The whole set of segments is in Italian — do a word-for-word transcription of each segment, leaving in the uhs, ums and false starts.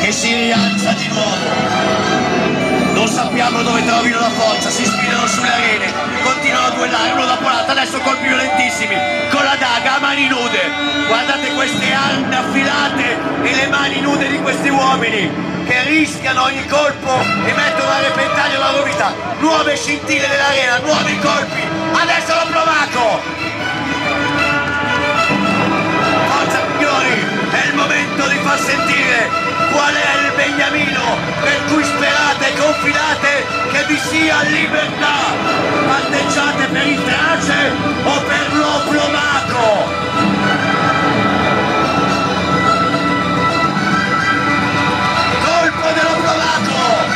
e si rialza di nuovo. Non sappiamo dove trovino la forza, si sfidano sulle arene, continuano a duellare uno dopo l'altro, adesso colpi violentissimi, con la daga a mani nude. Guardate queste armi affilate e le mani nude di questi uomini che rischiano ogni colpo e mettono a repentaglio la loro vita. Nuove scintille dell'arena, nuovi colpi, adesso lo Provaco! Forza signori, è il momento di far sentire qual è il beniamino per cui sperate e confidate che vi sia libertà. Patteggiate per il Trace o per lo Provaco? Colpo dello Provaco!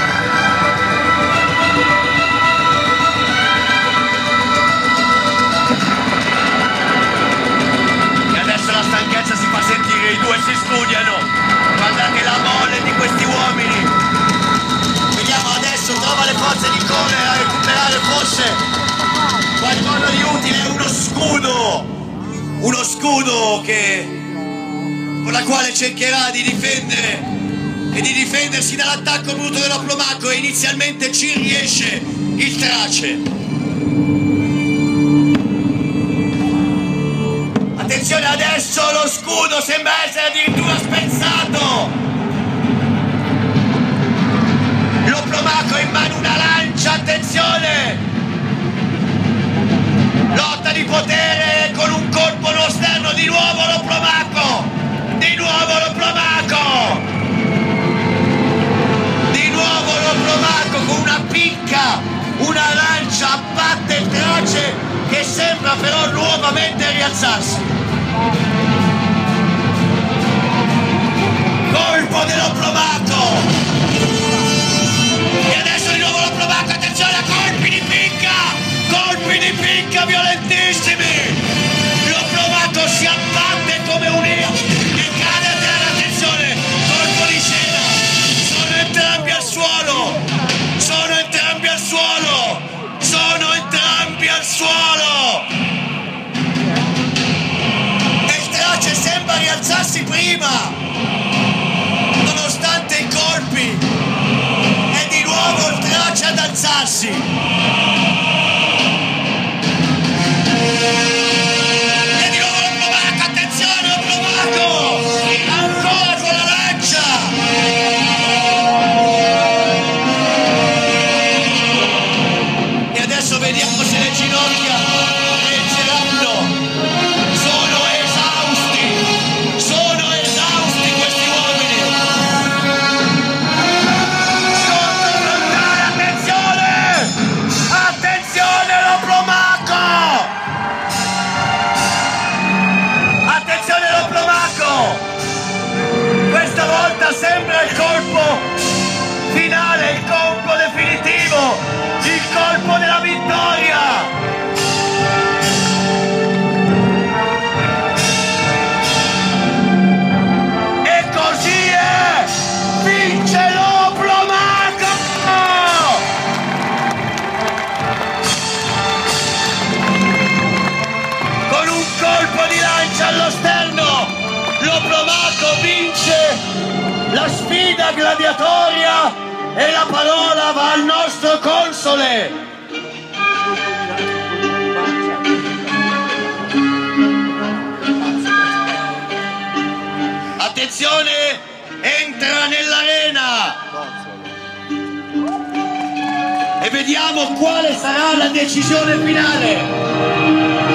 E adesso la stanchezza si fa sentire, i due si studiano. Guardate la molle di questi uomini. Vediamo adesso, trova le forze di correre a recuperare forse qualcosa di utile, uno scudo. Uno scudo che con la quale cercherà di difendere e di difendersi dall'attacco brutto dello Provaco, e inizialmente ci riesce il Trace. Attenzione adesso, lo scudo sembra essere addirittura spezzato. Lo Provaco in mano una lancia, attenzione. Lotta di potere con un colpo nello sterno, di nuovo lo Provaco. Di nuovo lo Provaco. Di nuovo lo Provaco con una picca, una lancia abbatte il Trace, che sembra però nuovamente rialzarsi. Colpo dello Provaco! E adesso di nuovo lo Provaco, attenzione a colpi di picca! Colpi di picca violentissimi! Lo Provaco si abbatte come un io e cade a terra, attenzione! Colpo di scena! Sono entrambi al suolo! Sono entrambi al suolo! Sono entrambi al suolo! E il Trace sembra rialzarsi prima! Nonostante i colpi, è di nuovo il Trace ad alzarsi. E di nuovo lo Provaco, attenzione lo Provaco, ancora con la lancia. E adesso vediamo se le ginocchia reggeranno. Sono esausti, sono esausti questi uomini. Scontro frontale, attenzione! Attenzione lo Provaco! Attenzione lo Provaco! Questa volta sembra il colpo finale, il colpo definitivo, il colpo della vittoria! E così è! Vince lo Provaco! Con un colpo di lancia allo sterno, lo Provaco vince la sfida gladiatoria e la parola va al nostro console. Attenzione, entra nell'arena e vediamo quale sarà la decisione finale.